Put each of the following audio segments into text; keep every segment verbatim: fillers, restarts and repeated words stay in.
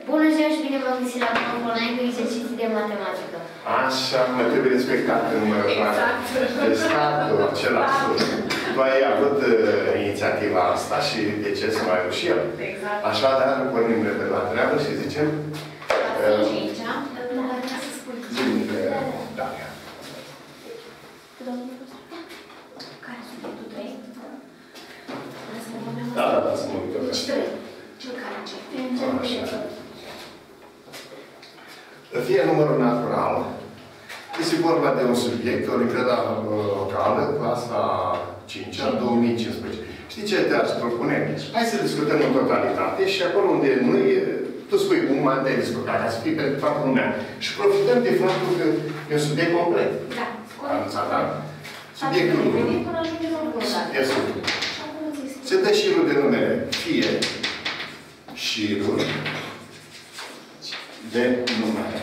Bună ziua și bine v-am găsit la Prof Online cu exerciții de matematică. Așa, mă trebuie respectat în numărul exact. Deci statul același. Tu ai avut uh, inițiativa asta și de ce să mai și el. Exact. Așadar, pornim repede la treabă și zicem... Uh, și aici, nu mai vreau să spun. Da. Care subiectul trei? Da, da, da, să mă uit. Deci trei. Cel care începe. Fie numărul natural, este vorba de un subiect, o livră locală, clasa a cincea, două mii cincisprezece. Știi ce te-aș propune? Hai să discutăm în totalitate și acolo unde nu e, tu spui cum mai te-ai discutat, ca să fii pentru toată lumea. Și profităm de faptul că e un subiect complet. Da. Anunțat, da? Subiectul unu. Se dă șirul de numere. Fie șirul de numere.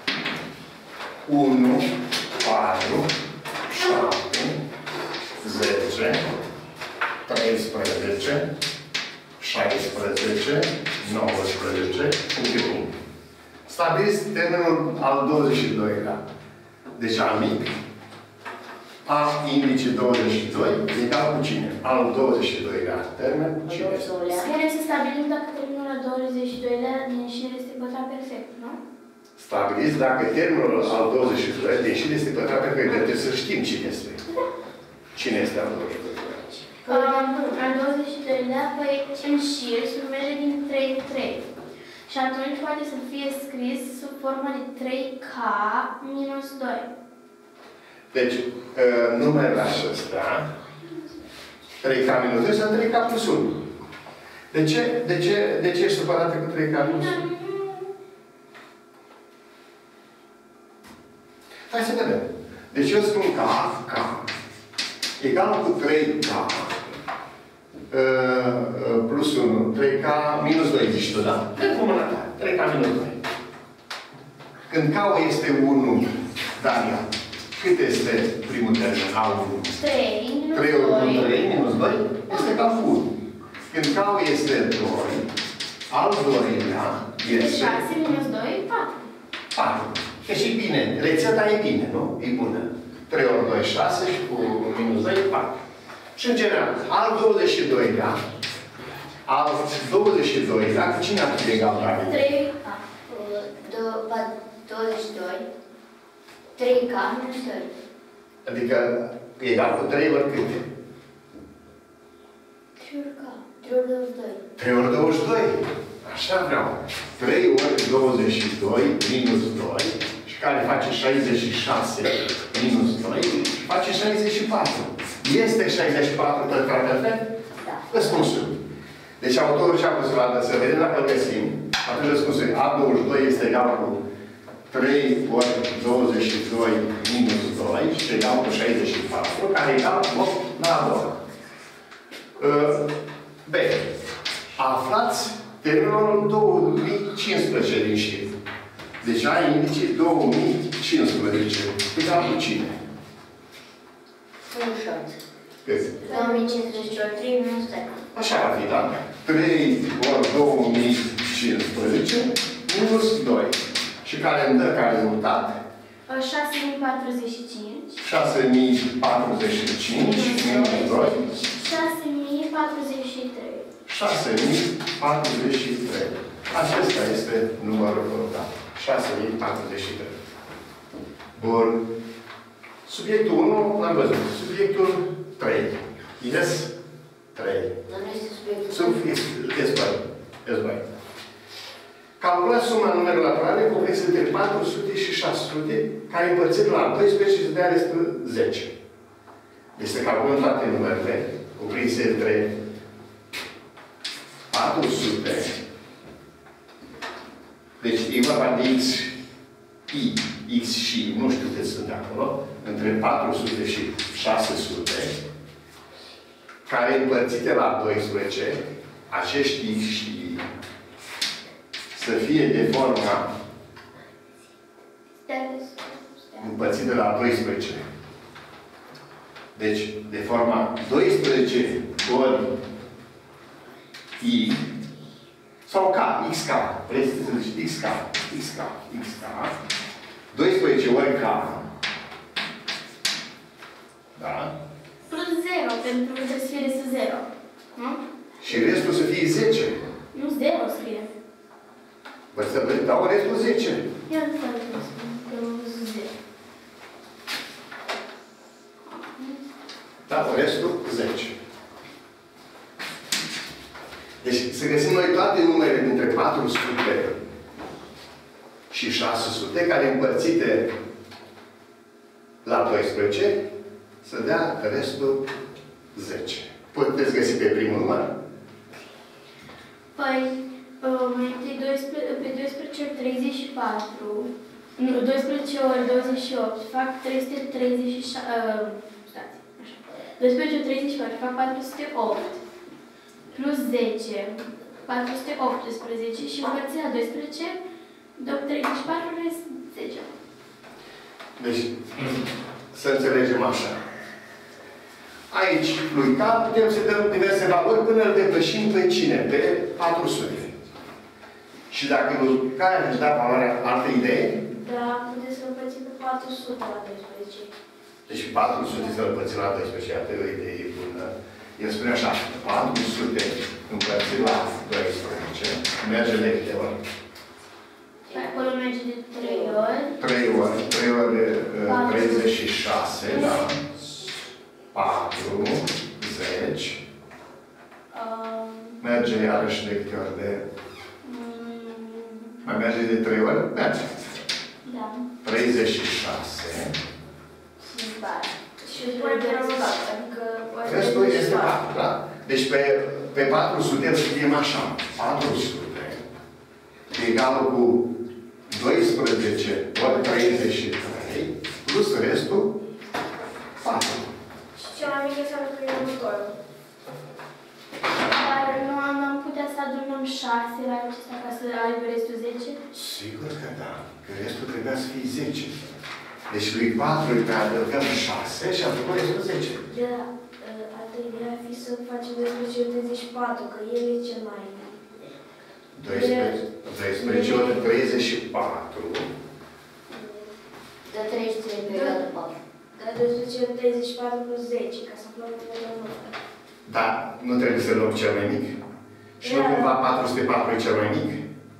unu, patru, șapte, zece, treisprezece, șaisprezece, nouăsprezece, punctul unu. Stabiliți termenul al douăzeci și doilea. Deci al mic. A indice douăzeci și doi egal cu cine? Al douăzeci și doilea termen, cine este? Spune să stabilim dacă termenul al douăzeci și doilea din ieșire este pătrat perfect, nu? Stabiliți dacă termenul al douăzeci și doilea din ieșire este pătrat perfect. Trebuie să știm cine este. Cine este al douăzeci și doilea? Al douăzeci și doilea, păi în șir se numește din trei în trei. Și atunci poate să fie scris sub formă de trei K minus doi. Deci, numerele acestea, trei K minus doi sau trei K plus unu. De ce, de ce, de ce ești supărată cu trei K minus unu? Hai să vedem. Deci eu spun K, K, egal cu trei K plus unu. trei K minus doi, zici tu, da? Dă cu mâna ta. trei K minus doi. Când K este unu, Daria, cât este primul termen? A unu. trei minus doi. trei ori trei minus doi este ca unu. Când K este doi, al doilea este... șase minus doi, patru. patru. E și bine. Rețeta e bine, nu? E bună. trei ori doi, șase și cu minus doi, patru. Și în general, al douăzeci și doilea, al douăzeci și doilea, cu cine ar fi egal, David? trei K. douăzeci și doi. trei K minus doi. Adică egal cu trei ori câte? trei ori K. trei ori douăzeci și doi. trei ori douăzeci și doi. Așa vreau. trei ori douăzeci și doi minus doi, și care face șaizeci și șase minus doi, face șaizeci și patru. Este șaizeci și patru pătrat perfect? Da. Răspunsul. Deci autorul și-a pus la dă să vedem dacă îl găsim. Atunci răspunsul A douăzeci și doi este egal cu trei ori douăzeci și doi minus doi și egal cu șaizeci și patru, care e egal cu opt la a doua. Uh, B. Aflați termenul două mii cincisprezece din șir. Deci ai indice două mii cincisprezece. Egal cu cine? Ușor. Cât? două mii cincisprezece ori trei minus doi. Așa ar fi, da? trei ori două mii cincisprezece minus doi. Și care îmi dă ca rezultat? șase mii patruzeci și cinci. șase mii patruzeci și cinci minus doi. șase mii patruzeci și trei. șase mii patruzeci și trei. Acesta este numărul total. șase mii patruzeci și trei. Bun. Subiectul unu l-am văzut. Subiectul trei. Yes? trei. Dar nu este subiectul. Subiectul. Yes, băi. Calculați suma numerelor naturale complexe între patru sute și șase sute, care împărțit la doisprezece și dea restul zece. Deci să calculăm toate numerele cuprinse între patru sute. Deci e vorba de X, I, X și nu știu cât sunt acolo, între patru sute și șase sute, care împărțite la doisprezece, acești X și I, să fie de forma împărțite la doisprezece. Deci, de forma doisprezece ori I Sau K, X K. Vreți să zici X K, X K, X K. doisprezece ori K. Da? Plus zero, pentru că trebuie să fie restul zero. Nu? Și restul să fie zece. Nu zero scrie. Vă să vă dau restul zece. Ia nu fac să spun că nu zero. Da, restul zece. Deci să găsim noi toate numerele dintre patru sute și șase sute, care împărțite la doisprezece, să dea restul zece. Puteți găsi pe primul număr? Păi, mai întâi pe doisprezece ori treizeci și patru, nu, doisprezece ori douăzeci și opt, fac trei sute treizeci și șase, uh, stați, așa. doisprezece ori treizeci și patru, fac patru sute opt, plus zece, patru sute optsprezece și împărțit la doisprezece, dau treizeci și patru, rest zece. Deci, să înțelegem așa. Aici, lui K, putem să dăm diverse valori până îl depășim pe cine? Pe patru sute. Și dacă lui K își da valoarea, altă idee? Da, puteți să împărțim pe patru sute la doisprezece. Deci patru sute să împărțim la doisprezece, iată o idee bună. El spune așa, patru sute împărțit la doisprezece, merge de câte ori? Acolo merge de trei ori. trei ori, trei ori de treizeci și șase, da. patru, zece. Um, Merge iarăși de câte ori de... mm, Mai merge de trei ori? Merge. da. treizeci și șase. Și patru. Și după de rezultat, adică... Restul este patru, da? Deci pe, pe patru sute îl scriem așa. patru sute egală cu doisprezece ori treizeci și trei plus restul patru. Și cel mai mic înseamnă că e următorul. Dar nu am, am putea să adunăm șase la acesta ca să aibă restul zece? Sigur că da. Că restul trebuia să fie zece. Deci lui patru îi adăugăm șase și apoi restul zece. Da, altă idee ar fi să facem doisprezece ori treizeci și patru, că el e cel mai... doisprezece ori treizeci și patru. Da, treizeci și trei egal de patru. Da, doisprezece ori treizeci și patru plus zece, ca să aflăm următorul număr. Da, nu trebuie să luăm cel mai mic. Și nu cumva patru sute patru e cel mai mic?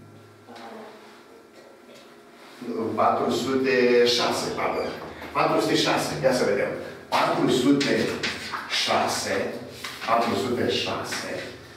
patru sute șase, pardon. patru sute șase, ia să vedem. patru sute șase, patru sute șase,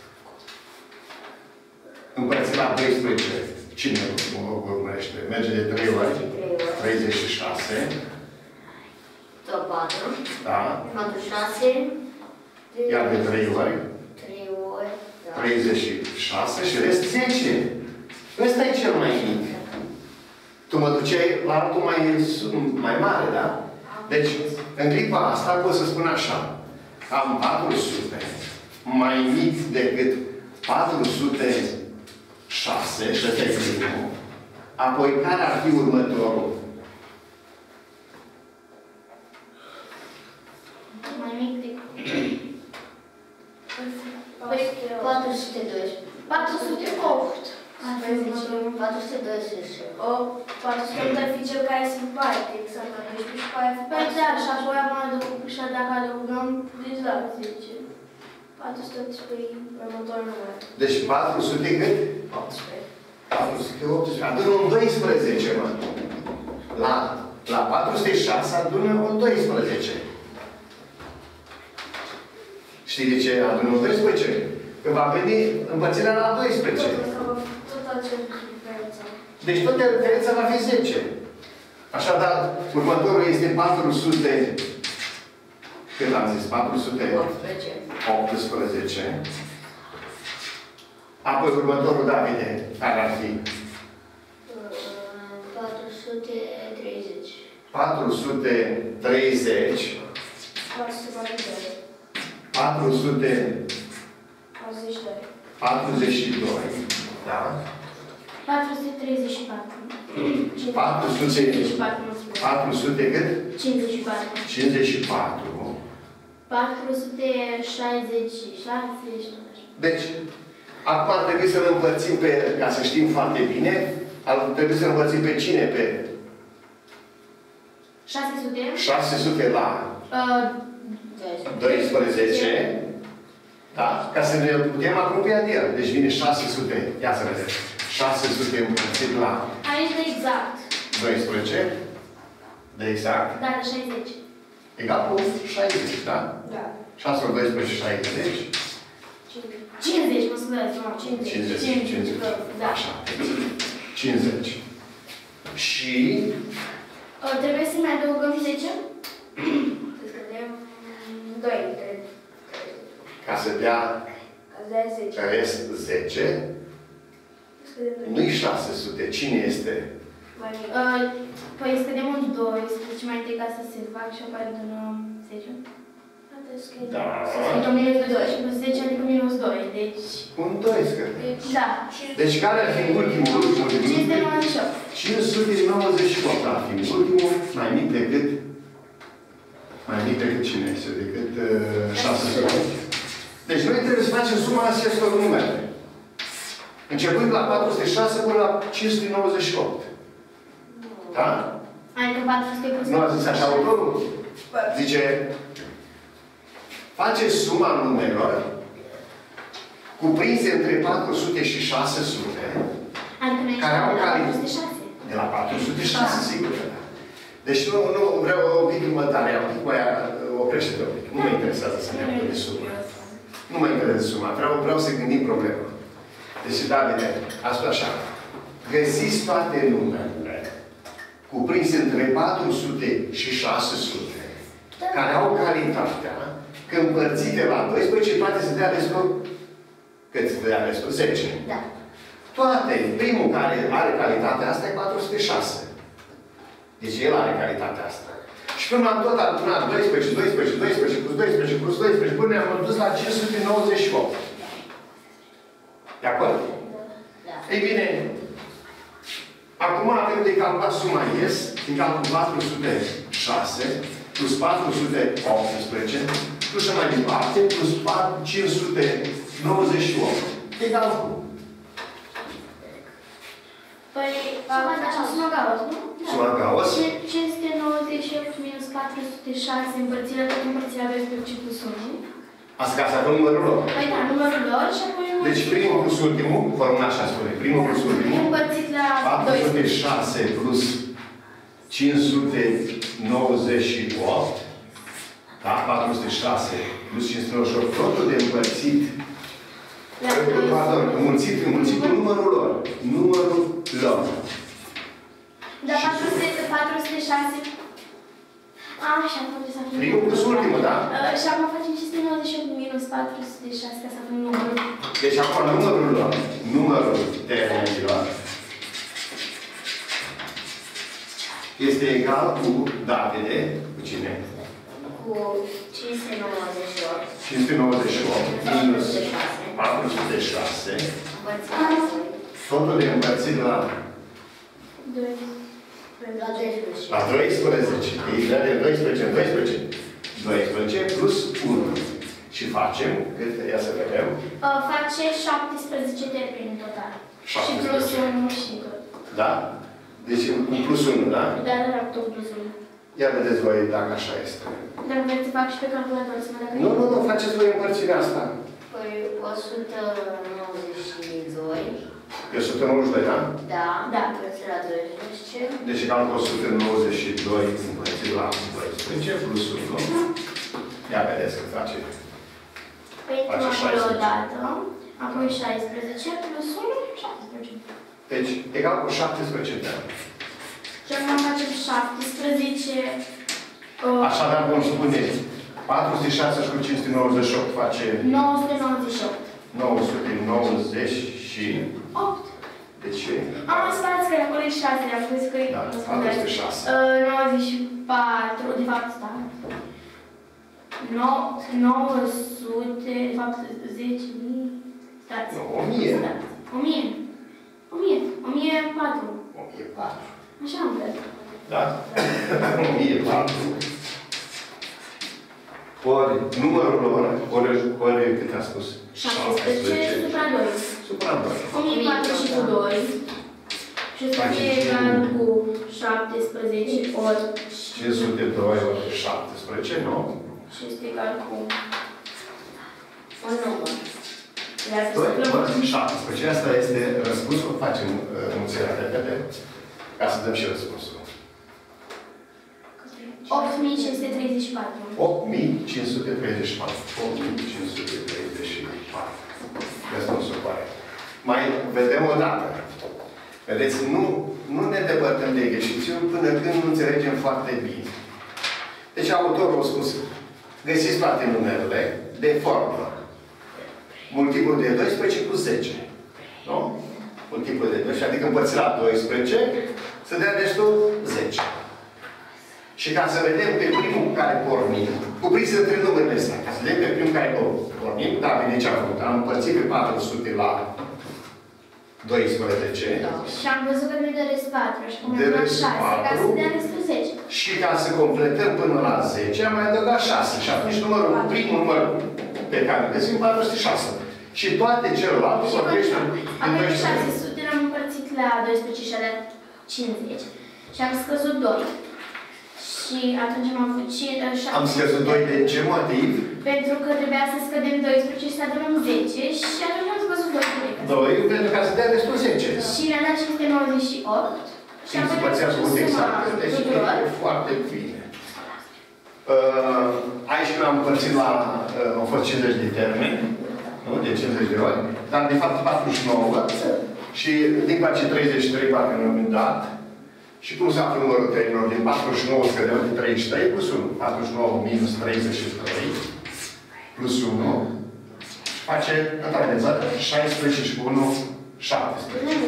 împărțit la doisprezece. Cine urmărește? Merge de trei ori. treizeci și șase. Tot patru. Da. patru, șase. Iar de trei ori. trei ori. Da. treizeci și șase și rest zece. Ăsta e cel mai mic. Tu mă duceai la altul mai, mai mare, da? Deci, în clipa asta pot să spun așa. Am patru sute mai mic decât patru sute șase, și ăsta e primul. Apoi, care ar fi următorul? Mai mic decât... Păi, patru sute doisprezece. patru sute opt. patru sute doisprezece. O, patru sute opt ar fi cel care se împarte, exact la doisprezece și pe aia fi Păi patru. da, și apoi am adăugat, și dacă adăugăm, deci da, zece. patru sute optsprezece următorul număr. Deci patru sute cât? optsprezece. patru sute optsprezece. Adună un doisprezece, mă. La, la patru sute șase adună un doisprezece. Știi de ce adună un doisprezece? Că va veni împărțirea la doisprezece. Tot acel diferență. Deci toată diferența va fi zece. Așadar, următorul este patru sute... Cât am zis? patru sute optsprezece. Apoi următorul, Davide, care ar fi? patru sute treizeci. patru sute treizeci. patru sute patruzeci și doi. patru sute patruzeci și doi. patruzeci și doi. Da? patru sute treizeci și patru. patru sute cincizeci și patru, nu spune. patru sute cât? cincizeci și patru. cincizeci și patru. patru sute șaizeci și șase și tot așa. Deci, Acum ar trebui să-l împărțim pe, ca să știm foarte bine, ar trebui să-l împărțim pe cine? Pe șase sute. șase sute la Uh, doisprezece. Da? Ca să ne putem apropia de el. Deci vine șase sute. Ia să vedem. șase sute împărțit la aici de exact. doisprezece. De exact. Da, de șaizeci. Egal cu șaizeci, da? Da. șase ori doisprezece, șaizeci. cincizeci, mă scuzați, nu, cincizeci. cincizeci. cincizeci. Da. Așa. cincizeci. Și Uh, trebuie să mai adăugăm zece? Să scădem doi, cred. ca să dea Ca să dea zece. rest zece, Scădem doi. nu-i șase sute. Cine este? Uh, păi scădem un doisprezece mai întâi ca să se fac și apoi adunăm zece. Da. Adică minus doi și plus zece adică minus doi, deci... Un doi scădem. Da. Deci care ar fi ultimul? Ultimul din cinci sute nouăzeci și opt. cinci sute nouăzeci și opt ar fi ultimul, mai mic decât mai mic decât cine este? Decât uh, șase sute. Deci noi trebuie să facem suma acestor numere. Începând la patru sute șase până la cinci sute nouăzeci și opt. Da? Adică patru sute plus... Nu a zis așa autorul? Zice, face suma numerelor cuprinse între patru sute și șase sute, Adică noi care au de la cali- patru sute șase. de la patru sute șase, sigur că da. Deci nu, nu vreau o pic următoare, un pic mai oprește-te un pic. Nu mă interesează să ne apucă de sumă. Nu mă interesează suma. Vreau, vreau să gândim problema. Deci, Davide, a spus așa. Găsiți toate numerele cuprinse între patru sute și șase sute, care au calitatea că împărțite la doisprezece, toate se dea restul, cât se dea restul? zece. Da. Toate. Primul care are calitatea asta e patru sute șase. Deci el are calitatea asta. Și până am tot adunat doisprezece, doisprezece, doisprezece, plus doisprezece, plus doisprezece, până ne-am dus la cinci sute nouăzeci și opt. De acord? Da. Ei bine, acum avem de calculat suma ies, egal cu patru sute șase, plus patru sute optsprezece, plus și mai departe, plus cinci sute nouăzeci și opt. Egal cu. Păi, facem suma Gauss, nu? Suma Gauss. cinci sute nouăzeci și opt minus patru sute șase împărțirea tot împărțirea doisprezece plus unu. Asta ca să avem numărul lor. Păi da, numărul lor și apoi numărul... Deci primul plus ultimul, formula așa spune, primul plus ultimul, împărțit la patru sute doisprezece. șase plus cinci sute nouăzeci și opt, da? patru sute șase plus cinci sute nouăzeci și opt, totul de împărțit, pardon, înmulțit, înmulțit cu numărul lor. Numărul lor. Da, patru sute șase... A, și acum trebuie să aflăm... Primul plus ultimul, da? Uh, și acum facem cinci sute nouăzeci și opt minus patru sute șase ca să aflăm numărul. Deci acum numărul lor, numărul termenilor, este egal cu Davide, cu cine? Cu cinci sute nouăzeci și opt. cinci sute nouăzeci și opt minus patru sute șase. Totul de împărțit la, doi. La doisprezece. la doisprezece. Ei dă de doisprezece în doisprezece. doisprezece plus unu. Și facem, cât? Ia să vedem. Uh, face șaptesprezece termeni în total. Și șaptesprezece. plus unu și tot. Da? Deci cu plus unu, da? Da, da, da, tot plus unu. Ia vedeți voi dacă așa este. Dar vreți să fac și pe calculator să mă dacă... Nu, nu, nu, faceți voi împărțirea asta. Păi o sută nouăzeci și doi. E o sută nouăzeci și doi, da? Da. Da. Împărțit la doisprezece. Deci egal cu o sută nouăzeci și doi împărțit la doisprezece plus unu. Ia vedeți cât face. Păi Face acolo șaisprezece. o dată, apoi șaisprezece plus unu, șaptesprezece. Deci, egal cu șaptesprezece de ani. Și acum facem șaptesprezece... Uh, Așadar, vom spune patru sute șase cu cinci sute nouăzeci și opt face nouă sute nouăzeci și opt. nouă sute nouăzeci și opt. Deci, Am mai sperați că acolo e șase, am spus că e... da, patru sute șase. Uh, nouăzeci și patru, de fapt, da. nouă sute, de fapt, zece mii... Stați. Nu, o mie. Stați. o mie. o mie. o mie patru. o mie patru. Așa am crezut. Da? o mie patru. Ori numărul lor, ori, ori cât a spus? șaptesprezece supra doi. Supra doi. o mie patru și cu doi. Și o să fie egal cu șaptesprezece ori cinci sute doi ori șaptesprezece, nu? și este egal cu un număr. șaptesprezece. Asta este răspunsul. Facem înmulțirea repede ca să dăm și răspunsul. opt mii cinci sute treizeci și patru. opt mii cinci sute treizeci și patru. opt mii cinci sute treizeci și patru. Răspunsul pare. Mai vedem o dată. Vedeți, nu, nu ne depărtăm de exercițiu până când nu înțelegem foarte bine. Deci autorul a spus, găsiți toate numerele de formă. Multiplul de doisprezece cu zece. Nu? Multiplul de doisprezece, adică împărțit la doisprezece, să dea destul zece. Și ca să vedem pe primul care pornim, cuprins între numerele astea, ca să vedem pe primul care pornim, da, bine ce am făcut? Am împărțit pe patru sute la doisprezece. Da. Și am văzut că ne dă rest patru și cum am dat șase, ca să dea restul zece. Și ca să completăm până la zece, am mai adăugat șase. Și atunci numărul, primul număr pe care îl găsim, patru sute șase. Și toate celelalte se oprește în Avem șase sute, l-am împărțit la doisprezece și a dat cincizeci. Și am scăzut doi. Și atunci am avut șapte. Am scăzut doi de ce motiv? Pentru că trebuia să scădem doisprezece și să adunăm zece și atunci am scăzut doi. doi, pentru ca să dea destul zece. Și mi-a dat cinci sute nouăzeci și opt. Și am împărțeam cu exact. Deci e foarte bine. Uh, aici nu am împărțit la... Uh, au fost cincizeci de termeni. Nu? De cincizeci de ori. Dar de fapt patruzeci și nouă. Și din place treizeci și trei parcă nu am dat. Și cum se află numărul termenilor? Din patruzeci și nouă scădem de treizeci și trei plus unu. patruzeci și nouă minus treizeci și trei plus unu face, într-adevăr, șaisprezece și unu, șaptesprezece.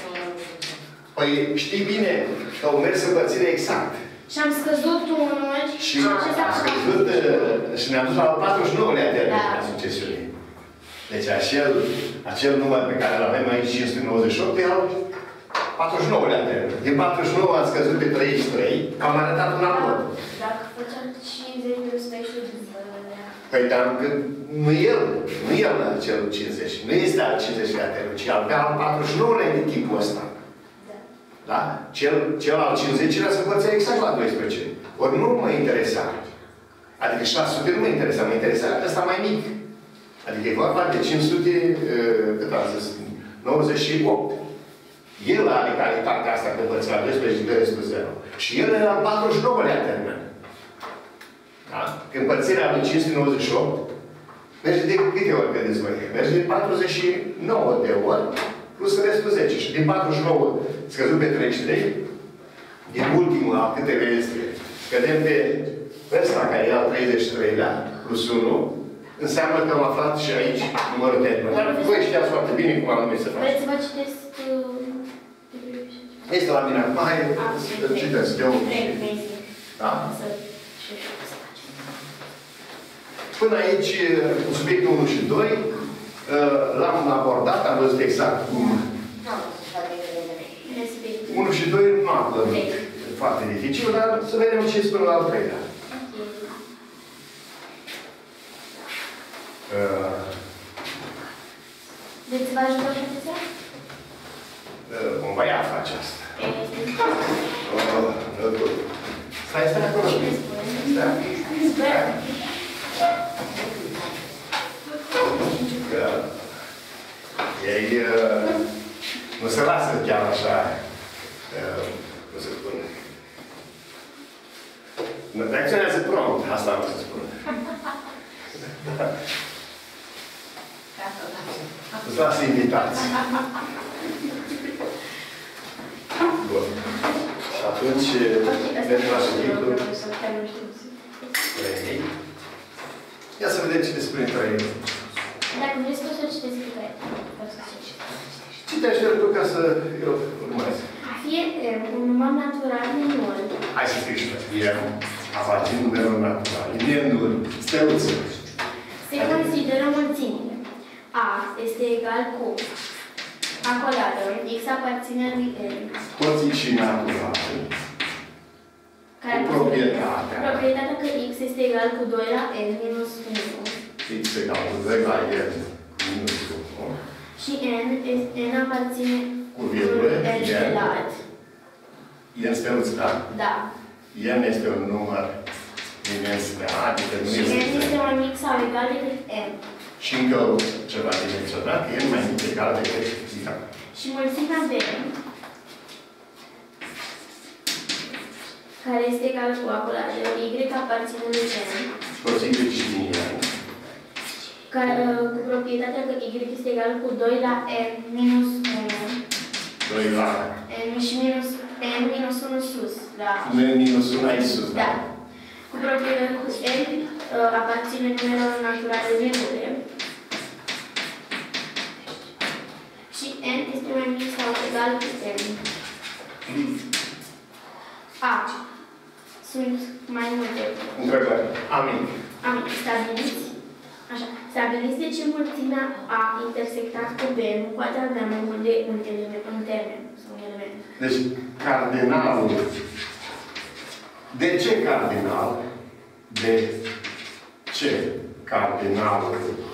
Păi știi bine că au mers împărțire exact. Și am scăzut unul și am scăzut și ne-am dus la patruzeci și nouă-lea termen a succesiunii. Deci acel, acel număr pe care îl avem aici, cinci sute nouăzeci și opt, erau patruzeci și nouă-lea termen. Din patruzeci și nouă am scăzut pe treizeci și trei, am arătat un alt mod. Dacă făceam cincizeci de ăsta și Păi dar că nu el, nu el la cel cincizeci, nu este al cincizeci-lea termen, ci al patruzeci și nouă-lea de tipul ăsta. Da? Cel, cel al cincizeci-lea se împărțea exact la doisprezece. Ori nu mă interesa. Adică șase sute nu mă interesa, mă interesa ăsta mai mic. Adică e vorba de cinci sute, cât am zis, nouăzeci și opt. El are calitatea asta că împărțea la doisprezece de restul zero. Și el era al patruzeci și nouă-lea termen. Da? Că împărțirea lui cinci sute nouăzeci și opt merge de câte ori vedeți voi? Merge de patruzeci și nouă de ori plus restul zece. Și din patruzeci și nouă scăzut pe treizeci și trei, din ultimul al câteva este, scădem pe ăsta care e al treizeci și treilea plus unu, înseamnă că am aflat și aici numărul termen. Dar voi știați foarte bine cum anume se face. Vreți să vă citesc? Este la mine acum, hai să citesc eu. Da? Până aici, subiectul unu și doi, l-am abordat, am văzut exact cum. unu și doi nu află foarte dificil, dar să vedem ce spune la al treilea. Deci vă ajută profesia? Cumva ea face asta. Stai, stai acolo. Stai. Ei nu se lasă chiar așa, cum se spune. Reacționează prompt, asta am să spun. Îți lasă invitați. Bun. Și atunci, mergem la subiectul trei. Ia să vedem cine spune trei. Dacă vreți, pot să citesc cu trei. Citește-l tu ca să eu urmez. A fie un număr natural minor. Hai să scrii și fie aparțin numerul natural. Indienul, steluță. Se consideră mulțimile. A este egal cu acodată, x aparține lui L. Toți și naturale. Care cu proprietatea. Proprietatea că x este egal cu doi la L minus unu. X egal cu doi la L minus unu. Și n, n aparține Cu virgulă, n stelat. N steluț, da? Da. N este un număr dimensă, adică nu Și este... n este mai mic sau egal decât n. Și încă ceva dimensionat, N mai mic egal decât zeta. Și mulțimea b, care este egală cu acolajelor y aparține lui n, Posibil și linia. care, cu proprietatea că y este egal cu doi la n minus unu. doi la... n și minus n minus unu sus. La... N minus unu aici sus, Da. Cu proprietatea cu n uh, aparține numerelor naturale virgule. Și n este mai mic sau egal cu n. A. Sunt mai multe. Întrebări. Amin. Am stabilit. Așa. Stabiliți de ce mulțimea A intersectat cu B nu poate avea mai mult de un element, un termen sau un element. Deci, cardinalul. De ce cardinal? De ce cardinalul?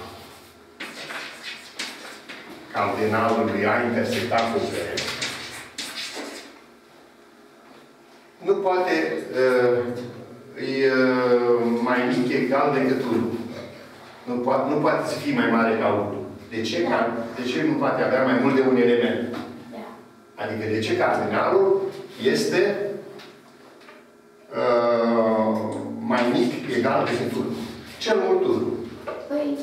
Cardinalul lui A intersectat cu B nu poate uh, e uh, mai mic egal decât unu. Nu poate, nu poate să fie mai mare ca unu. De ce? Da. De ce nu poate avea mai mult de un element? Da. Adică de ce cardinalul este uh, mai mic egal decât unu? Cel mult unu. Păi,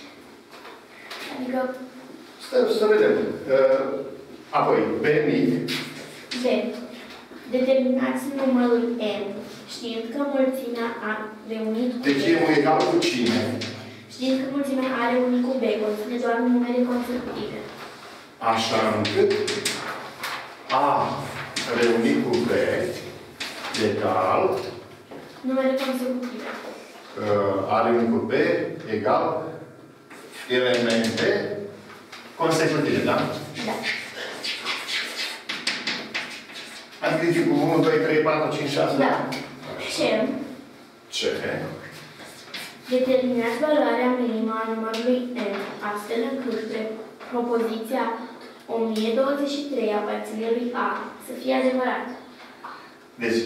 adică Să, să vedem. Uh, apoi, B mic. B. Determinați numărul n, știind că mulțimea A reunit cu Deci e egal cu cine? Știind că mulțimea A reunit cu B conține doar numere consecutive. Așa încât A reunit cu B egal Numere consecutive. uh, A reunit cu B egal elemente consecutive, da? Da. Adică cu unu, doi, trei, patru, cinci, șase. Da. Ce? Ce? Determinați valoarea minimă a numărului n, astfel încât propoziția o mie douăzeci și trei aparține lui A să fie adevărată. Deci,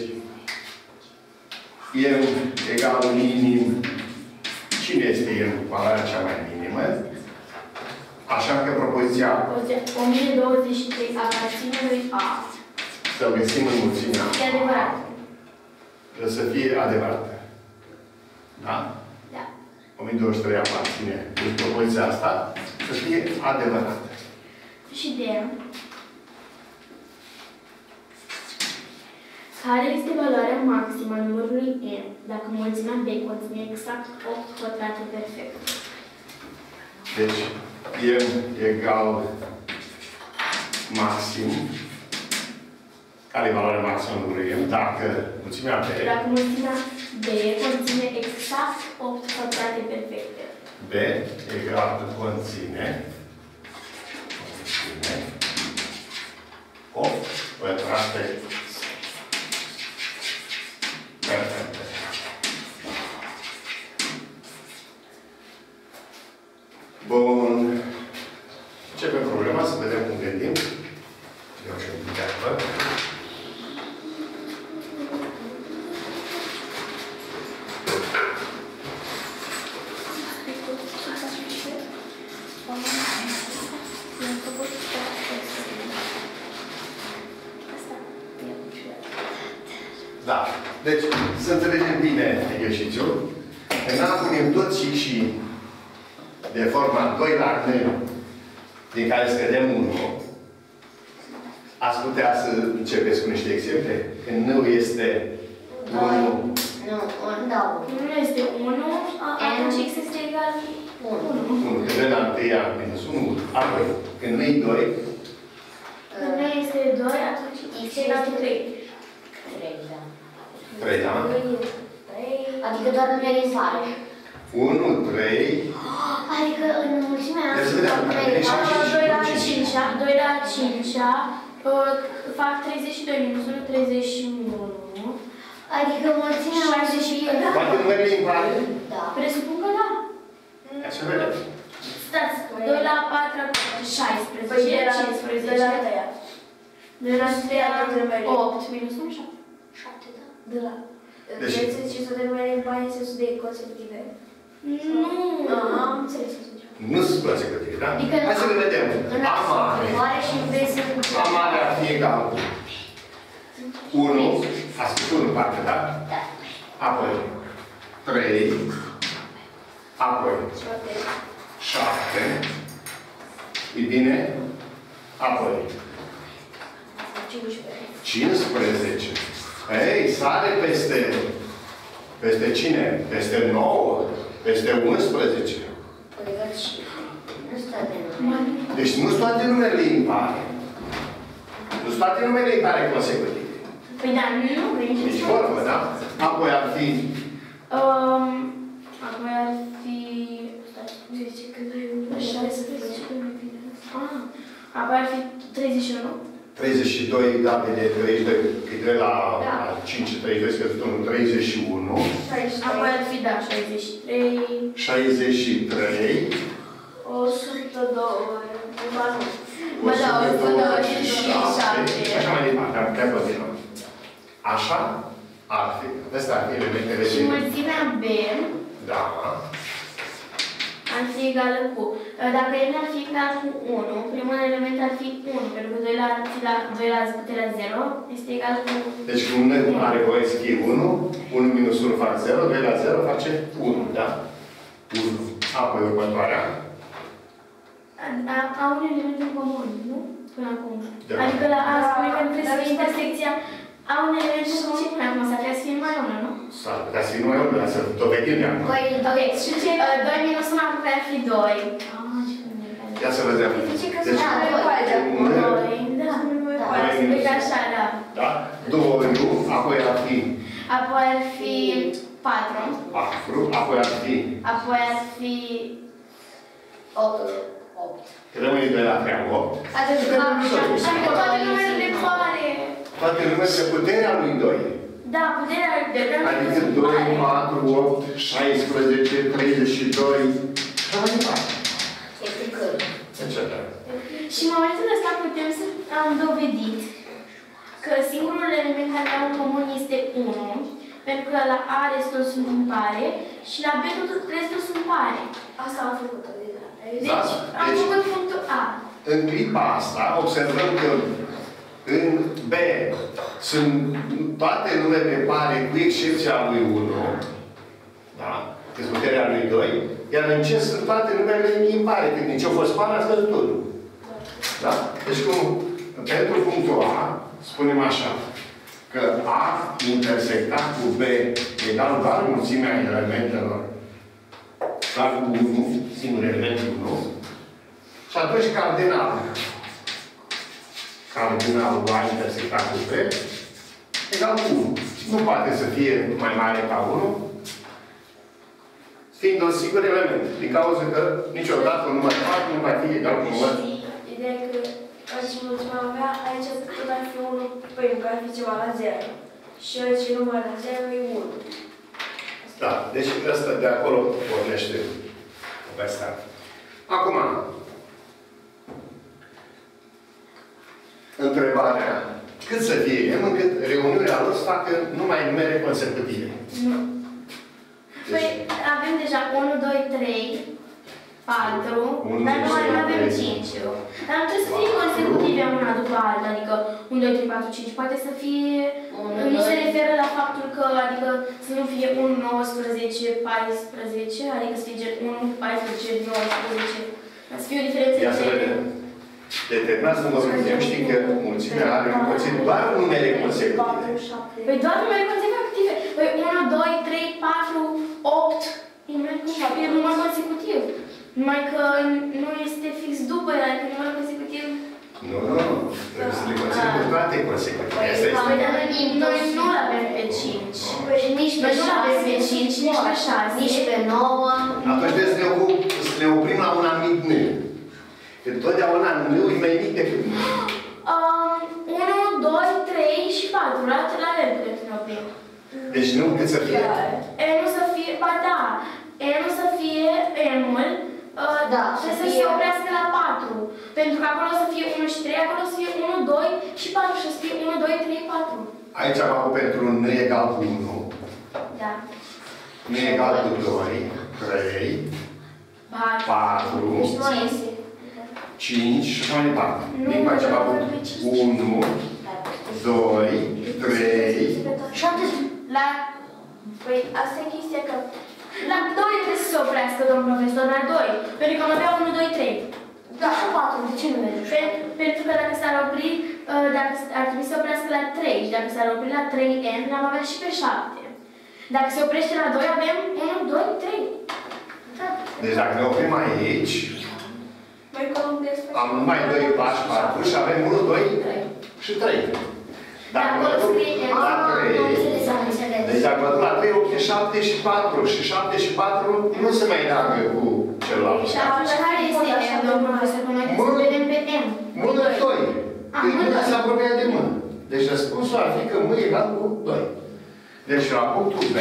e egal minim. Cine este el? Valoarea cea mai minimă. Așa că propoziția o mie douăzeci și trei aparține lui A. să găsim în mulțimea. Să fie adevărată. Să fie adevărată. Da? Da. o mie douăzeci și trei aparține. Deci propoziția asta să fie adevărată. Și de care este valoarea maximă a numărului n dacă mulțimea B conține exact opt pătrate perfecte? Deci, n egal maxim. Care e valoarea maximă a numărului n? Dacă mulțimea B... Dacă mulțimea B conține exact opt pătrate perfecte. B egal conține conține opt pătrate perfecte. Bun. Începem problema, să vedem cum gândim. Eu și un pic de apă. Da. Deci, să înțelegem bine exercițiul. În A punem tot și și de forma doi la N, din care scădem unu. Ați putea să începeți cu niște exemple? Când N este unu. Nu, da, Nu este unu, atunci x este egal unu. unu. Când N la întâia minus unu. Apoi, când nu e doi. Când nu este doi, atunci x este egal trei. trei, da. trei, da? Adică doar numere impare. unu, trei. Adică în mulțimea Deci, să vedem, dacă vine și așa și doi la cinci. cinci, doi la cinci, fac treizeci și doi minus unu, treizeci și unu. Adică mulțimea șaizeci și unu. Poate numerele impare? Da. Presupun că da. Hai să vedem. Stați, doi la patru, șaisprezece, Păi de la cincisprezece. de la treia. De la treia de opt minus unu, șapte. șapte, da? De la. Deci- Deci ce să termine în bani în sensul de consecutive. Nu. Aha, am înțeles atunci. Nu sunt consecutive, da? Adică Hai să le vedem. A mare. Mare și vezi să A mare ar fi egal cu unu, a scris unu în parte, da? Da. Apoi trei, apoi șapte. șapte, e bine? Apoi cincisprezece. cincisprezece. Ei, sare peste, peste cine? Peste nouă, peste unsprezece. Păi, și nu stă de nume. Deci nu sunt toate numerele impare. Nu sunt toate numerele impare consecutive. Păi da, nu, nici Deci formă, da? Apoi ar fi Um, apoi ar fi... Zice că dai un șaisprezece. Ah, apoi ar fi treizeci și unu. treizeci și doi, da, pe de treizeci și doi, că e trei la, Da. la cinci, treizeci și doi, scăzut unul, treizeci și unu, Apoi ar fi, da, șaizeci și trei. șaizeci și trei, o sută doi. Bă, da, o sută douăzeci și șapte. și așa mai departe, am putea continuă. Așa ar fi. Astea ar fi elementele Și din... mulțimea B Da. ar fi egală cu... Dacă n ar fi egal cu unu, primul element ar fi unu, pentru că doi la, la, doi la puterea zero este egal cu... Deci cum nu are voie să fie unu, unu minus unu fac zero, doi la zero face unu, da? unu. Apoi următoarea. A- Au un element în comun, nu? Până acum. Da. Adică la A spune că trebuie să Dar fie intersecția. Au un element în comun până acum, s-ar putea să fie numai unul, nu? S-ar putea să fie numai unul, dar să dovedim de acum. Păi, Ok, și ce? doi minus unu ar putea fi doi. Ah, ce bine. Ia să vedem. zice că Deci, sunt mai mari de acum. un- Doi, da. Doi minus- Deci așa, da. Da? Doi, apoi ar fi Apoi ar fi patru. patru, apoi ar fi, Apoi ar fi... opt. opt. rămâne de la treabă, opt. Adică adică toate numerele pare. Toate numerele puterea lui doi. Da, puterea de Adică doi, patru, opt, șaisprezece, treizeci și doi, și așa mai departe. Este cât? et cetera. Și în momentul ăsta putem să am dovedit că singurul element care au în comun este unu, pentru că la A restul sunt impare și la B totul restul sunt pare. Asta am făcut deja. Deci am Deci- făcut punctul A. În clipa asta observăm că în B sunt toate numerele pare cu excepția lui unu, da? Că sunt puterea lui doi, iar în C sunt toate numerele impare, când nici au fost pare, a scăzut unu. Da? Deci cum, pentru punctul A, spunem așa, că A intersectat cu B egal doar mulțimea elementelor, doar cu unu, singur element unu, și atunci cardinalul, cardinalul A intersectat cu B, egal cu unu. Nu poate să fie mai mare ca unu, fiind un singur element, din cauza că niciodată un număr patru nu va fi egal cu număr. Ideea că aici mulțimea avea, aici tot ar fi unu prim, că ar fi ceva la zero. Și aici număr la zero e unu. Da, deci ăsta de acolo pornește povestea. Acum, întrebarea, cât să fie M încât reuniunea lor să facă numai numere consecutive? Nu. Păi avem deja unu, doi, trei, patru, unu, dar nu mai doi, avem trei. cinci. Dar nu trebuie să fie consecutive una după alta, adică unu, doi, trei, patru, cinci. Poate să fie, unu, nu se doi. referă la faptul că, adică să nu fie unu, nouăsprezece, paisprezece, adică să fie gen unu, paisprezece, nouăsprezece. Să fie o diferență Ia să vedem. Determinați numărul M, știm că mulțimea are în conținut doar numere consecutive. Păi doar numere consecutive. Păi unu, doi, trei, patru, opt. E număr consecutiv. Numai că nu este fix după el, adică număr consecutiv. Nu, nu, nu. Trebuie să le conținem pe toate consecutive. Asta este. Păi, dar noi nu-l avem pe cinci. Păi nici pe Noi nu avem pe șase, cinci, nici pe șase. nici pe nouă. Atunci trebuie să ne, op- să ne oprim la un anumit N. Că totdeauna N e mai mic decât N. unu, doi, trei și patru. La la fel putem să ne oprim. Deci nu cât să fie. E nu să fie, ba da, E nu să fie M-ul, Uh, Da, trebuie să să fie- se oprească la patru. Pentru că acolo o să fie unu și trei, acolo o să fie unu, doi și patru. Și o să fie unu, doi, trei, patru. Aici am avut pentru n egal cu unu, Da. n egal cu doi, trei, patru, Și nu este. cinci și așa mai departe. Nu, Din aici am nu, avut nu, nu, cinci. unu, doi, trei, șapte. La, Păi asta e chestia că la doi trebuie să se oprească, domnul profesor, la doi. Pentru că am avea unu, doi, trei. Da, și patru. De ce nu merge? Pentru, pentru că dacă s-ar opri, uh, dacă s- ar trebui să se oprească la trei și dacă s-ar opri la trei n, l-am avea și pe șapte. Dacă se oprește la doi, avem unu, doi, trei. Da. Deci dacă ne oprim aici, mai column despre... am numai doi pași, patru și avem unu, doi și trei. Dacă mă Acolo duc scrie la N. trei, deci dacă mă duc la trei, obțin șapte și patru. Și șapte și patru nu se mai leagă cu celălalt. Și atunci care este M, domnul profesor? Că noi trebuie să vedem pe M. Mână doi. Ah, Când mână mână doi. se apropia de mână. Deci răspunsul ar fi că mână egal cu doi. Deci la punctul B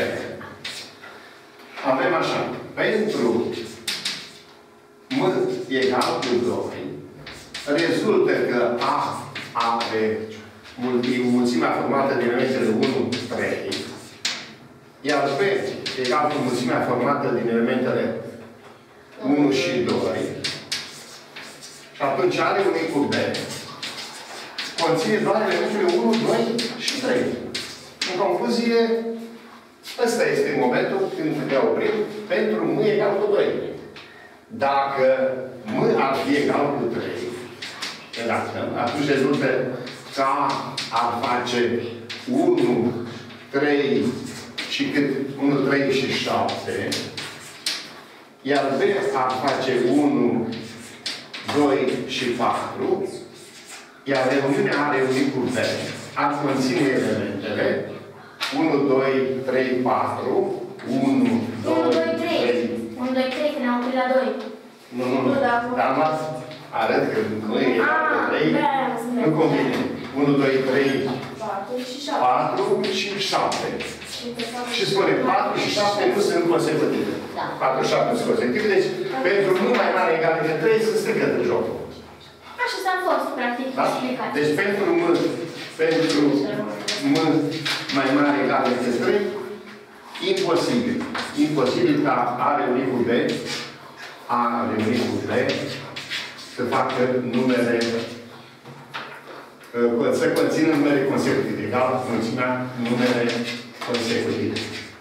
avem așa. Pentru mână egal cu doi, rezultă că A are mulțimea formată din elementele unu, trei, iar B egal cu mulțimea formată din elementele unu și doi, și atunci are unicul B, conține doar elementele unu, doi și trei. În concluzie, ăsta este momentul când ne oprim pentru M egal cu doi. Dacă M ar fi egal cu trei, atunci rezultă că A ar face unu, trei și cât? unu, trei și șapte. Iar B ar face unu, doi și patru. Iar reuniunea are unicul B. Ar conține elementele unu, doi, trei, patru. unu, unu, doi, doi, trei. trei. unu, doi, trei, că ne-am oprit la doi. Nu, nu, nu. Dar am luat, arăt că nu e egal cu trei. Nu convine. unu, doi, trei, patru și șapte. patru și șapte. Și spune patru și șapte nu sunt consecutive. Da. patru și șapte sunt consecutive, deci pentru nu mai mare egal decât trei se strică de jocul. Așa s-a fost, practic, Da? explicat. Deci pentru M, pentru M mai mare egal decât trei, imposibil. Imposibil ca A reunit cu B, A reunit cu B, să facă numere, să conțină numere consecutive, egal mulțimea numere consecutive.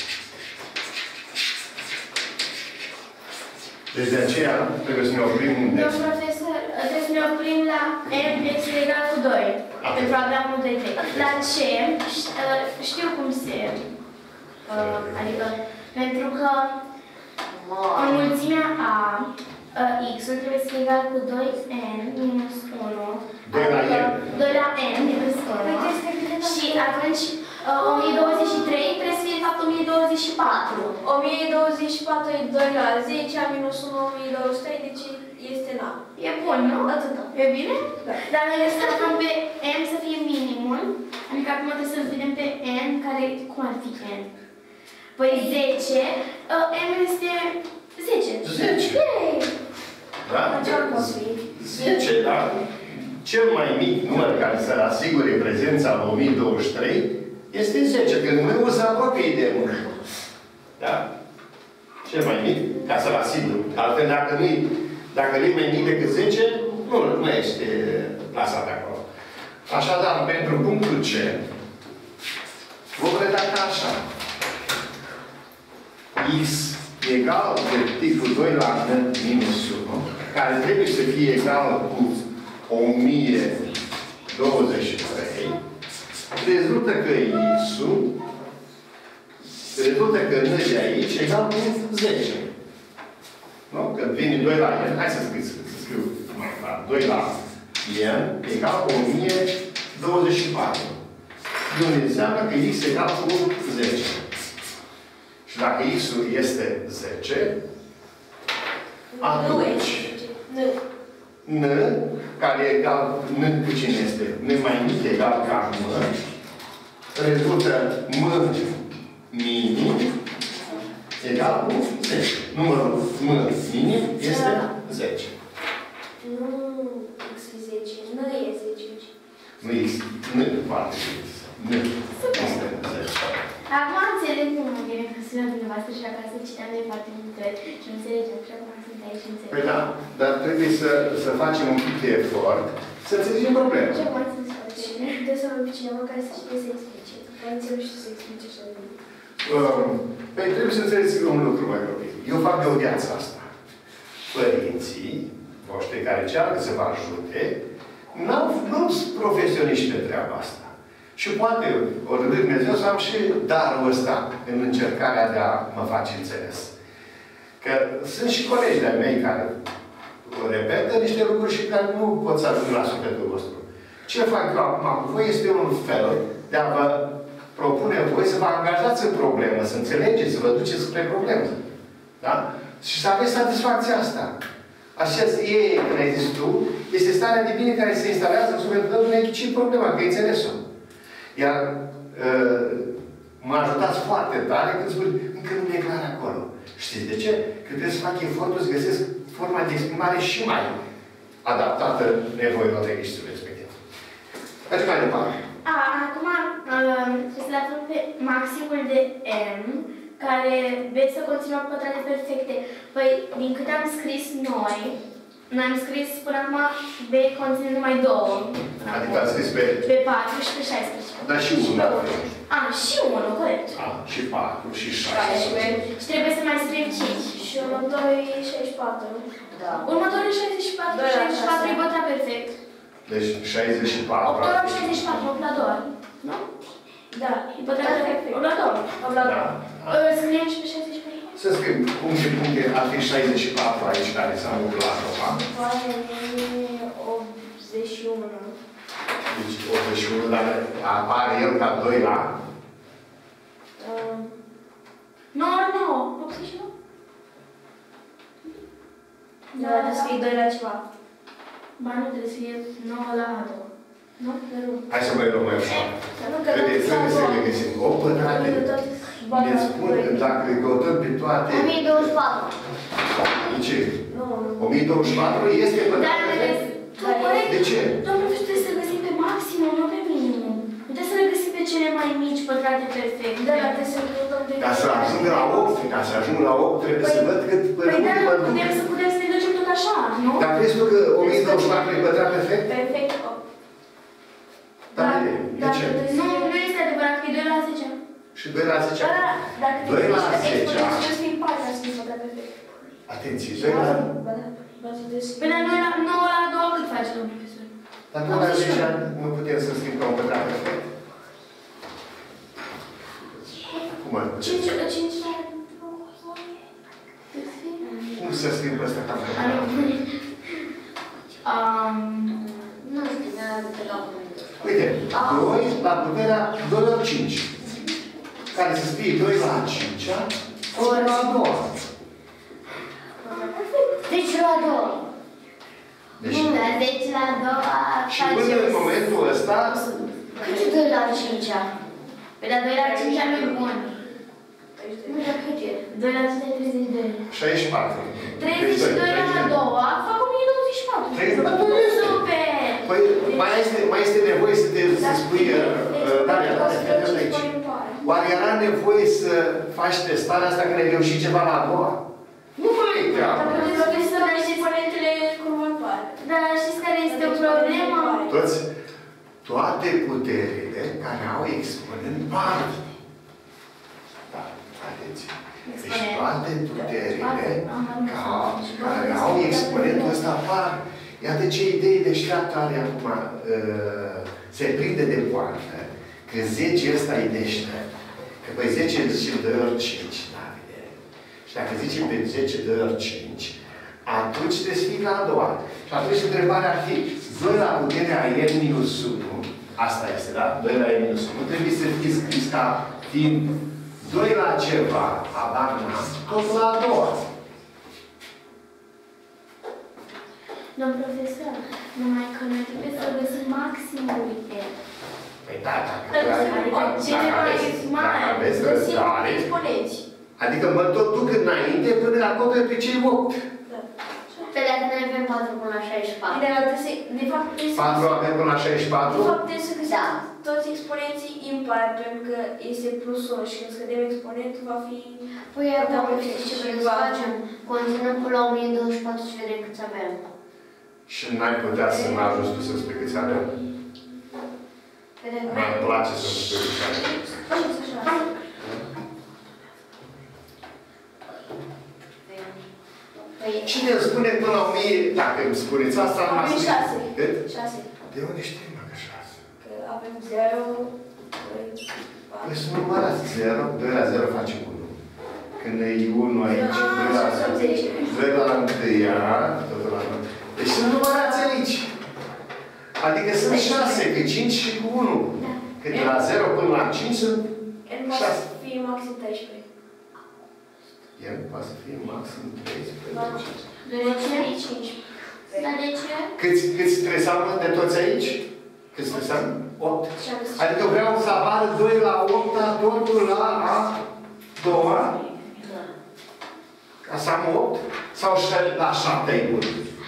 Deci de aceea trebuie să ne oprim unde? Domnul profesor, trebuie să ne oprim la M este egal cu doi. Atât. Pentru a avea unu, doi, trei. La C, știu cum se... uh, Adică, pentru că înmulțimea A, uh, X-ul trebuie să fie egal cu doi n minus unu. doi la adică N. doi la N minus unu. Și atunci uh, o mie douăzeci și trei trebuie să fie de fapt o mie douăzeci și patru. o mie douăzeci și patru e doi la zece, a minus unu, o mie două sute, deci este la. E bun, nu? Atâta. E bine? Da. Dar noi să lăsăm pe M să fie minimul. Adică acum trebuie să-l vedem pe N, care, cum ar fi N? Păi zece, uh, M este zece. zece. Yay! Da? Ce ar fi? zece, da? Cel mai mic număr care să asigure prezența la o mie douăzeci și trei este zece, când nu se apropie de mână. Da? Cel mai mic, ca să-l asigur. Altfel, dacă nu dacă nu e mai mic decât zece, nu, nu este plasat acolo. Așadar, pentru punctul C, vom redacta așa. X egal de tipul doi la N minus unu, care trebuie să fie egal cu o mie douăzeci și trei, rezultă că X-ul rezultă că N de aici egal cu zece. Nu? Că vine doi la N, hai să scriu, să scriu mai clar, doi la N egal cu o mie douăzeci și patru. Unde înseamnă că X egal cu zece. Și dacă X-ul este zece, atunci N, care e egal, N cu cine este? N mai mic egal ca M, rezultă M minim egal cu zece. Numărul minim este zece. Nu x e zece, n e zece. Nu x, n, foarte bine. N este zece. Acum înțeleg cum mă vine că sună dumneavoastră și acasă citeam de foarte multe ori și înțelegem. Și acum sunt aici și înțeleg. Păi da, dar trebuie să, să facem un pic de efort să înțelegem problema. Ce mai sunt foarte bine? Trebuie să avem pe cineva care să știe să explice. Care înțelege să explice așa de bine. Um, păi trebuie să înțelegeți un lucru, mai copii. Eu fac de o viață asta. Părinții voștri care încearcă să vă ajute, n-au, nu sunt profesioniști pe treaba asta. Și poate, o rândă Dumnezeu, să am și darul ăsta în încercarea de a mă face înțeles. Că sunt și colegi de-ai mei care repetă niște lucruri și care nu pot să ajung la sufletul vostru. Ce fac eu acum cu voi este un fel de a vă propune voi să vă angajați în problemă, să înțelegeți, să vă duceți spre problemă. Da? Și să aveți satisfacția asta. Așa e, când ai zis tu, este starea de bine care se instalează în sufletul tău, nu ai ce problema, că ai înțeles-o. Iar uh, mă ajutați foarte tare când spui, încă nu mi-e clar acolo. Știți de ce? Că trebuie să fac efortul să găsesc forma de exprimare și mai adaptată nevoilor registrului respectiv. Mergem mai departe. A, acum uh, trebuie să le aflăm pe maximul de m, care veți să conțină pătrate perfecte. Păi, din câte am scris noi, noi am scris până acum b conține numai două. Adică am scris pe... Pe patru și pe șaisprezece. Dar și unu. A, și unu, corect. A, și patru, și șaisprezece. Și trebuie să mai scriem cinci. Și următorul e șaizeci și patru. Da. Următorul e șaizeci și patru, șaizeci și patru e bătrat perfect. Deci șaizeci și patru. opt ori șaizeci și patru, opt la două. Nu? Da. E bătrat perfect. opt la două. opt la Da. două. Scriem și pe șaizeci și patru. Să scriem puncte, puncte, ar fi șaizeci și patru aici, care s-au lucrat acum. Poate e optzeci și unu. Deci optzeci și unu, dar apare el ca doi la... Um, nouă ori nouă, optzeci și unu. Da, trebuie să fie doi la ceva. Ba nu, trebuie să fie nouă la două. Nu? Nu. Hai să mai luăm mai ușor. Nu, că Trebuie trebuie să le găsim. O pătrate. Ne spun că dacă le căutăm pe toate... o mie douăzeci și patru. De ce? Nu, nu. o mie douăzeci și patru este Dar pătrate ne perfect? găsim. Tu, corect? De ce? Domnul profesor, trebuie să le găsim pe maximum, nu pe minimum. Nu trebuie să le găsim pe cele mai mici pătrate perfecte. Da, dar trebuie să le căutăm pe... Ca să ajung la opt, ca să ajung la opt, trebuie să văd cât Păi da, până mă duc. putem să putem să ne ducem tot așa, nu? Dar crezi tu că o mie douăzeci și patru e pătrat perfect? Perfect. Da, de da, ce? Nu, nu este adevărat că e doi la zece. Și doi la zece. Da, dacă te doi la gândești că zece. exponentul trebuie să fie patru, ar fi pătrat perfect. Atenție, doi la... Ba da, ba da, trebuie să fie... Păi la noi la nouă la două cât face, domnul profesor? Dar doi la zece nu putem să scriem ca un pătrat perfect. Cum ar putea? cinci la cinci la Cum să scriem pe ăsta ca un pătrat? Um, Nu știu, mi-a dat de capul. Uite, doi la puterea doi ori cinci. Care să scrie doi la cinci, ori la a doua. zece la două. Deci, nu, la zece la două și până în momentul ăsta, Cât e doi la cinci? Pe la doi la cinci nu e bun. Nu știu cât e. doi la cinci e treizeci și doi. șaizeci și patru. treizeci și doi la a doua fac o mie douăzeci și patru. treizeci și patru este. Super! Păi, mai este, mai este nevoie să te să spui, uh, Daria, Daria, fii aici. Oare era nevoie să faci testarea asta când ai reușit ceva la a doua? Nu mai e treabă. Dar exponentele curvătoare. Dar știți care este o problemă? Toți, toate puterile care au exponent par. Da, atenție. Deci toate puterile ca, care au exponentul ăsta par. Iată ce idee deșteaptă are acum. Uh, se prinde de poartă că zece ăsta e deștept. Că păi zece zice doi ori cinci, Davide. Și dacă zice pe zece doi ori cinci, atunci trebuie să fii la a doua. Și atunci întrebarea ar fi doi la puterea n minus unu. Asta este, da? doi la n minus unu. Trebuie să fie scris ca fiind doi la ceva, abar n-am, tot la a doua. Domnul profesor, numai că noi trebuie să găsim maximul de Păi da, dacă Adică cele mai mari aveți răbdare, exponenți. Adică mă tot duc înainte până acoperi pe cei opt. Da. Pe dacă noi avem patru până la șaizeci și patru. Bine, dar trebuie să, de fapt, trebuie să... patru avem până la șaizeci și patru? De fapt, trebuie să găsim Da. toți exponenții impari, pentru că este plus unu și când scădem exponentul va fi... Păi acum știți ce vrem să facem? Continuăm cu la o mie douăzeci și patru și vedem câți avem. Și n-ai putea să mă ajut tu să spui câți avem? Vedem. Mă place să mă spui câți avem. Faceți așa. Păi, Cine îmi spune până la o mie, dacă îmi spuneți asta, nu Avem m-ați șase. Cât? șase. De unde știi, mă, că șase? Că avem zero, doi, patru. Păi să numărați zero, doi la zero face unu. Când e unu aici, doi la doi la întâia, totul la unu. Deci să numărați aici. Adică sunt șase, că cinci și cu unu. Că de la zero până la cinci sunt N poate șase. să fie maxim treisprezece. El poate să fie maxim treisprezece. De ce? Dar de ce? Câți, câți trebuie să am de toți aici? Câți trebuie să am? opt. Și am găsit. Adică vreau să apară doi la opt, totul la a doua. Ca să am opt? Sau și la șapte e bun?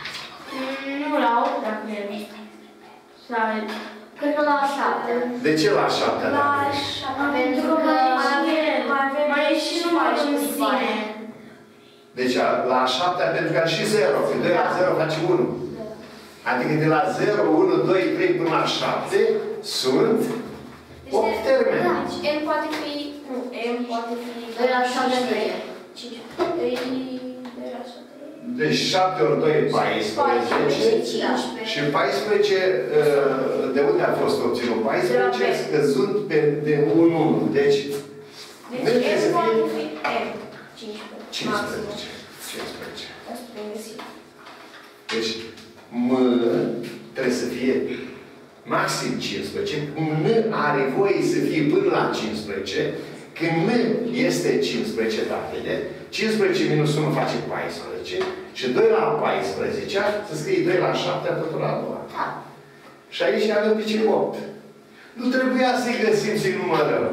Nu la opt, dacă vrem. Sau... cred că la șapte. De ce la șapte? La dacă vrei? șapte. Pentru că mai avem, mai avem mai e și numărul în sine. Deci la șapte pentru că și zero, că doi la zero face unu. Adică de la zero, unu, doi, trei până la șapte sunt opt termeni. Deci N poate fi, nu, M poate fi doi la șapte. cinci. doi la șapte. Deci șapte ori doi e paisprezece. Și paisprezece, de unde a fost obținut? paisprezece scăzut pe, de unu. Deci, Deci M poate fi M. cincisprezece. cincisprezece. Asta putem găsi. Deci, M trebuie să fie maxim cincisprezece. N are voie să fie până la cincisprezece. Când N este cincisprezece datele, cincisprezece minus unu face paisprezece. Și doi la paisprezece să scrie doi la șapte, totul la a doua. Și aici avem pe cei opt. Nu trebuia să-i găsim, să-i numărăm.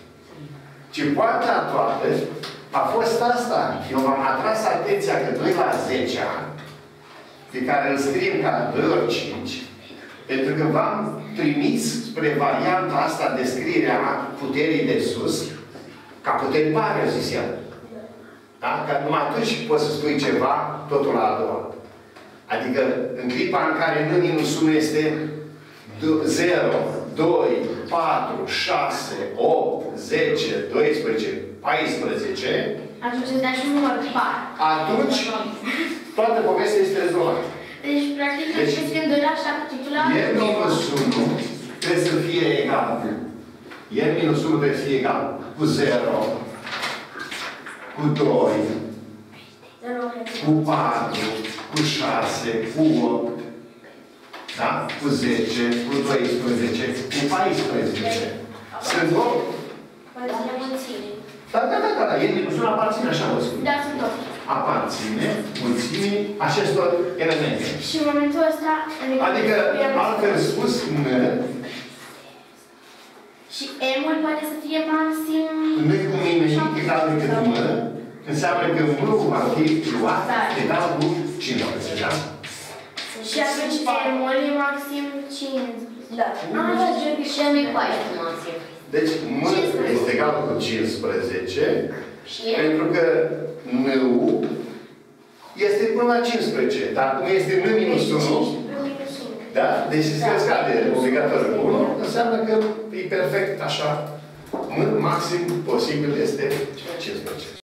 Ci poarta toată a fost asta. Eu v-am atras atenția că doi la zece, pe care îl scriem ca doi ori cinci, pentru că v-am trimis spre varianta asta de scriere a puterii de sus, ca puteri pare, eu zis el. Da? Că numai atunci poți să spui ceva, totul la a doua. Adică, în clipa în care N minus unu este zero, doi, patru, șase, opt, zece, doisprezece, paisprezece, Atunci îți dai și un număr par. atunci toată povestea este rezolvată. Deci, practic, Deci, trebuie să fim doi la șapte, totul la N minus unu trebuie să fie egal cu N minus unu trebuie să fie egal cu zero, cu doi, cu patru, cu șase, cu opt, da? Cu zece, cu doisprezece, cu paisprezece. Sunt opt? Aparține mulțimii. Da, da, da, da, da. N minus unu aparține, așa vă spun. Da, sunt opt. Aparține mulțimii acestor elemente. Și în momentul ăsta... Adică, altfel spus, N și M-ul poate să fie maxim... nu e cu mine egal decât M, înseamnă că M va fi luat egal cu cincisprezece, da? Și atunci M-ul e maxim cincisprezece. Da. Ah, da, și M e paisprezece maxim. Deci M este egal cu cincisprezece, Și pentru că N-ul este până la cincisprezece, dar cum este N minus unu, da? Deci se scade obligatoriu cu unu, înseamnă că e perfect așa. M maxim posibil este cincisprezece.